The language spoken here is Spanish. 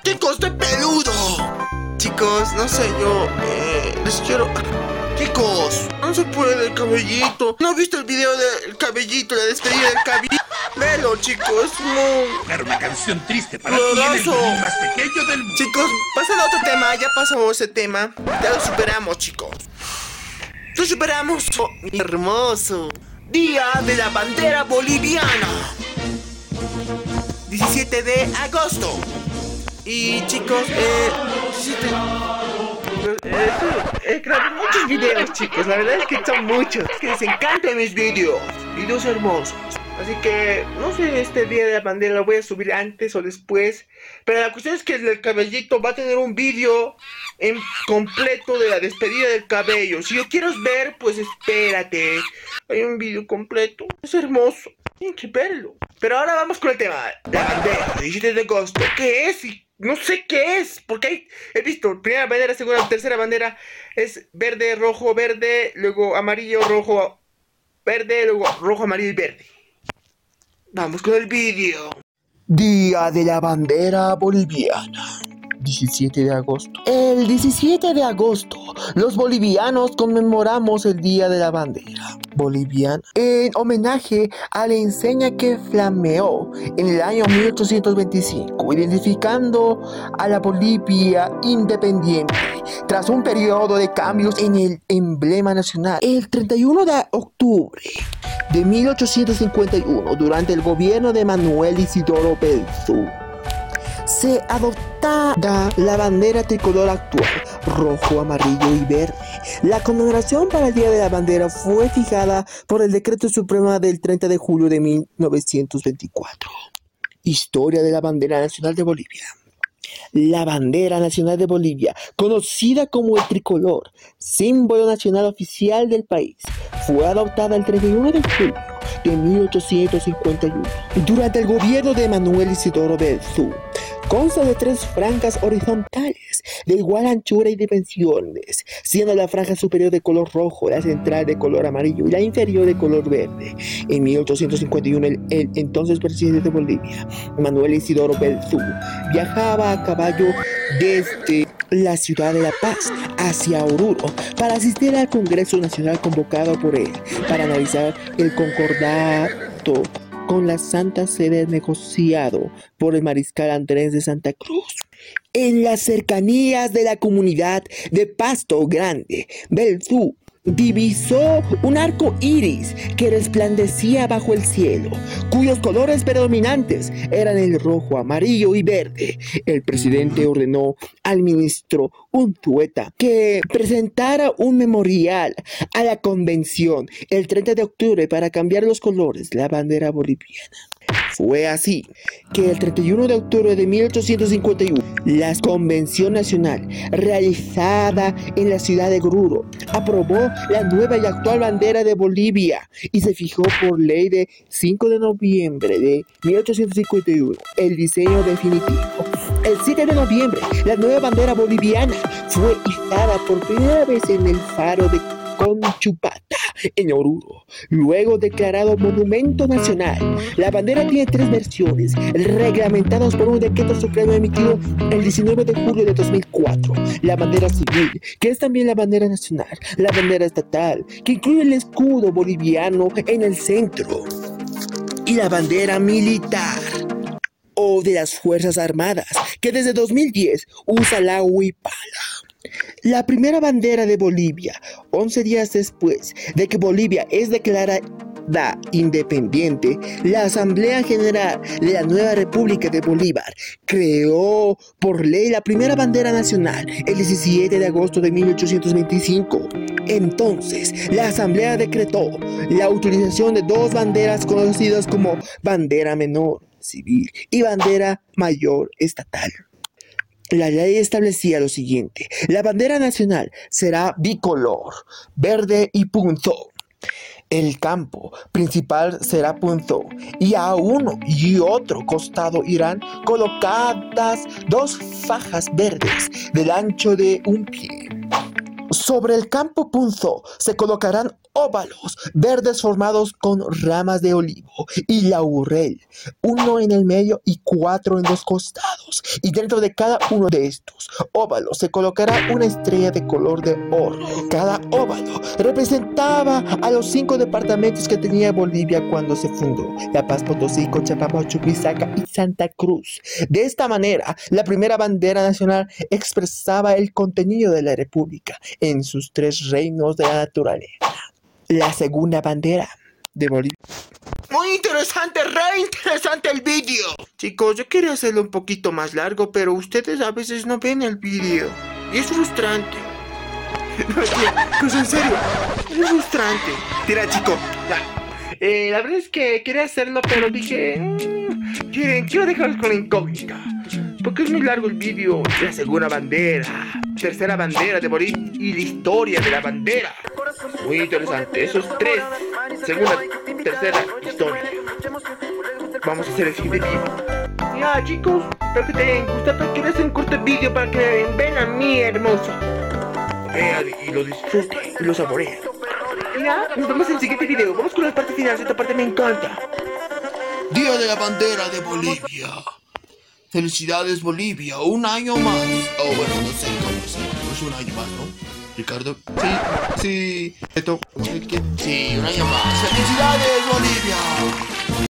Chicos, estoy peludo. Chicos, no sé, yo les quiero... Chicos, no se puede el cabellito. ¿No has visto el video del cabellito, la despedida del cabellito? Velo, chicos, no. Era una canción triste para ti en el Doloroso. violín más pequeño del mundo. Chicos, pasando a otro tema, ya pasamos ese tema. Ya lo superamos, chicos. Lo superamos. Oh, hermoso. Día de la bandera boliviana. 17 de agosto. Y chicos, grabé muchos videos, chicos. La verdad es que son muchos. Es que les encantan mis videos. Videos hermosos. Así que, no sé, este día de la bandera lo voy a subir antes o después. Pero la cuestión es que el cabellito va a tener un video en completo de la despedida del cabello. Si lo quieres ver, pues espérate. Hay un video completo. Es hermoso. Tienes que verlo. Pero ahora vamos con el tema. La bandera, 17 de agosto. ¿Qué es? Y no sé qué es. Porque he visto primera bandera, segunda, tercera bandera. Es verde, rojo, verde. Luego amarillo, rojo, verde. Luego rojo, amarillo y verde. Vamos con el vídeo. Día de la bandera boliviana. 17 de agosto. El 17 de agosto, los bolivianos conmemoramos el Día de la Bandera Boliviana en homenaje a la enseña que flameó en el año 1825, identificando a la Bolivia independiente tras un periodo de cambios en el emblema nacional. El 31 de octubre de 1851, durante el gobierno de Manuel Isidoro Belzu, se adoptada la bandera tricolor actual, rojo, amarillo y verde. La conmemoración para el Día de la Bandera fue fijada por el Decreto Supremo del 30 de julio de 1924. Historia de la bandera nacional de Bolivia. La bandera nacional de Bolivia, conocida como el tricolor, símbolo nacional oficial del país, fue adoptada el 31 de julio de 1851 durante el gobierno de Manuel Isidoro Belzu. Consta de 3 franjas horizontales de igual anchura y dimensiones, siendo la franja superior de color rojo, la central de color amarillo y la inferior de color verde. En 1851, el entonces presidente de Bolivia, Manuel Isidoro Belzu, viajaba a caballo desde la ciudad de La Paz hacia Oruro para asistir al Congreso Nacional convocado por él para analizar el concordato con la Santa Sede negociado por el mariscal Andrés de Santa Cruz. En las cercanías de la comunidad de Pasto Grande, Belzu divisó un arco iris que resplandecía bajo el cielo, cuyos colores predominantes eran el rojo, amarillo y verde. El presidente ordenó al ministro Unzueta que presentara un memorial a la convención el 30 de octubre para cambiar los colores de la bandera boliviana. Fue así que el 31 de octubre de 1851, la Convención Nacional, realizada en la ciudad de Oruro, aprobó la nueva y actual bandera de Bolivia y se fijó por ley de 5 de noviembre de 1851 el diseño definitivo. El 7 de noviembre, la nueva bandera boliviana fue izada por primera vez en el faro de Conchupata, en Oruro, luego declarado Monumento Nacional. La bandera tiene 3 versiones, reglamentadas por un decreto supremo emitido el 19 de julio de 2004. La bandera civil, que es también la bandera nacional, la bandera estatal, que incluye el escudo boliviano en el centro, y la bandera militar, o de las Fuerzas Armadas, que desde 2010 usa la huipala. La primera bandera de Bolivia, 11 días después de que Bolivia es declarada independiente, la Asamblea General de la Nueva República de Bolívar creó por ley la primera bandera nacional el 17 de agosto de 1825. Entonces, la Asamblea decretó la utilización de 2 banderas conocidas como bandera menor civil y bandera mayor estatal. La ley establecía lo siguiente: la bandera nacional será bicolor, verde y punzón. El campo principal será punzón y a uno y otro costado irán colocadas 2 fajas verdes del ancho de un pie. Sobre el campo punzo se colocarán óvalos verdes formados con ramas de olivo y laurel, uno en el medio y 4 en los costados, y dentro de cada uno de estos óvalos se colocará una estrella de color de oro. Cada óvalo representaba a los 5 departamentos que tenía Bolivia cuando se fundó: La Paz, Potosí, Cochabamba, Chuquisaca y Santa Cruz. De esta manera, la primera bandera nacional expresaba el contenido de la República en sus 3 reinos de la naturaleza. La segunda bandera de Bolivia. Muy interesante, re interesante el vídeo. Chicos, yo quería hacerlo un poquito más largo, pero ustedes a veces no ven el vídeo. Y es frustrante. No, tía, pues en serio, es frustrante. Tira, chico, ya. La verdad es que quería hacerlo, pero dije... quiero dejarlos con la incógnita, porque es muy largo el vídeo. La segunda bandera, tercera bandera de Bolivia y la historia de la bandera. Muy interesante, esos 3, segunda, tercera historia. Vamos a hacer el siguiente vídeo. Ya, chicos, espero que te hayan gustado. Quiero hacer un corto vídeo para que vean a mí, hermoso. Vean y lo disfruten y lo saboreen. Ya, nos vemos en el siguiente video. Vamos con la parte final, esta parte me encanta. Día de la bandera de Bolivia. Felicidades, Bolivia, un año más. Oh, bueno, no sé cómo es un año más, ¿no? Ricardo, sí, esto, sí, un año más. Felicidades, Bolivia.